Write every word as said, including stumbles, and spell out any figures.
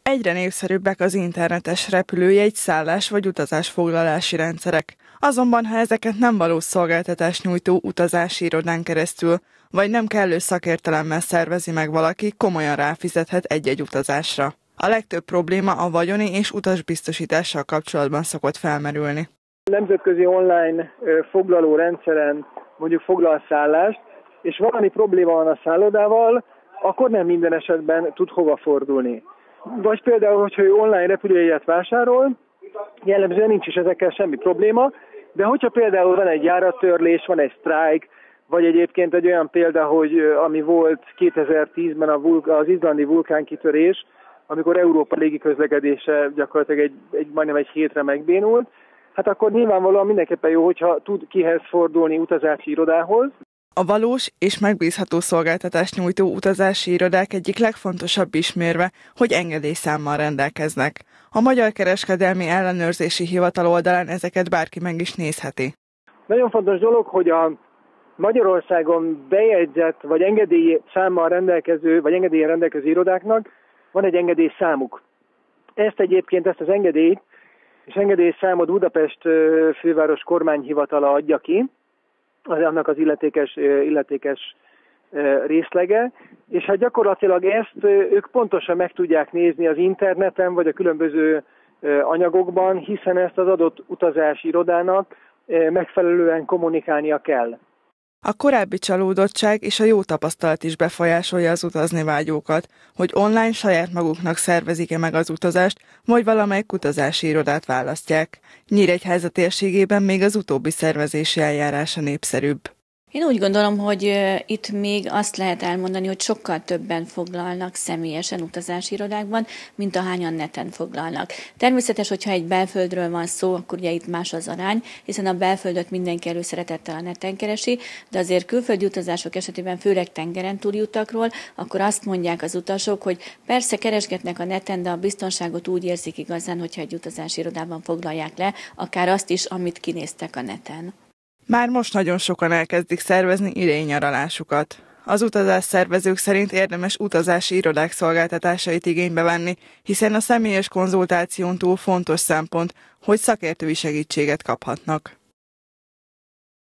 Egyre népszerűbbek az internetes repülőjegy, szállás vagy utazásfoglalási rendszerek. Azonban, ha ezeket nem valós szolgáltatás nyújtó utazási irodán keresztül, vagy nem kellő szakértelemmel szervezi meg valaki, komolyan ráfizethet egy-egy utazásra. A legtöbb probléma a vagyoni és utasbiztosítással kapcsolatban szokott felmerülni. Nemzetközi online foglaló rendszeren mondjuk foglal szállást, és valami probléma van a szállodával, akkor nem minden esetben tud hova fordulni. Vagy például, hogyha ő online repülőjegyet vásárol, jellemzően nincs is ezekkel semmi probléma, de hogyha például van egy járattörlés, van egy sztrájk, vagy egyébként egy olyan példa, hogy ami volt kétezer-tízben az izlandi vulkánkitörés, amikor Európa légiközlekedése gyakorlatilag egy, egy, majdnem egy hétre megbénult, hát akkor nyilvánvalóan mindenképpen jó, hogyha tud kihez fordulni utazási irodához. A valós és megbízható szolgáltatást nyújtó utazási irodák egyik legfontosabb ismérve, hogy engedélyszámmal rendelkeznek. A Magyar Kereskedelmi Ellenőrzési Hivatal oldalán ezeket bárki meg is nézheti. Nagyon fontos dolog, hogy a Magyarországon bejegyzett vagy engedélyszámmal rendelkező, vagy engedélyen rendelkező irodáknak van egy engedélyszámuk. Ezt egyébként, ezt az engedélyt és engedélyszámot Budapest főváros kormányhivatala adja ki, az annak az illetékes, illetékes részlege, és hát gyakorlatilag ezt ők pontosan meg tudják nézni az interneten, vagy a különböző anyagokban, hiszen ezt az adott utazási irodának megfelelően kommunikálnia kell. A korábbi csalódottság és a jó tapasztalat is befolyásolja az utazni vágyókat, hogy online saját maguknak szervezik-e meg az utazást, vagy valamelyik utazási irodát választják. Nyíregyháza térségében még az utóbbi szervezési eljárása népszerűbb. Én úgy gondolom, hogy itt még azt lehet elmondani, hogy sokkal többen foglalnak személyesen utazási irodákban, mint ahányan neten foglalnak. Természetes, hogyha egy belföldről van szó, akkor ugye itt más az arány, hiszen a belföldöt mindenki előszeretettel a neten keresi, de azért külföldi utazások esetében, főleg tengeren túli utakról, akkor azt mondják az utasok, hogy persze keresgetnek a neten, de a biztonságot úgy érzik igazán, hogyha egy utazási irodában foglalják le, akár azt is, amit kinéztek a neten. Már most nagyon sokan elkezdik szervezni idénynyaralásukat. Az utazásszervezők szerint érdemes utazási irodák szolgáltatásait igénybe venni, hiszen a személyes konzultáción túl fontos szempont, hogy szakértői segítséget kaphatnak.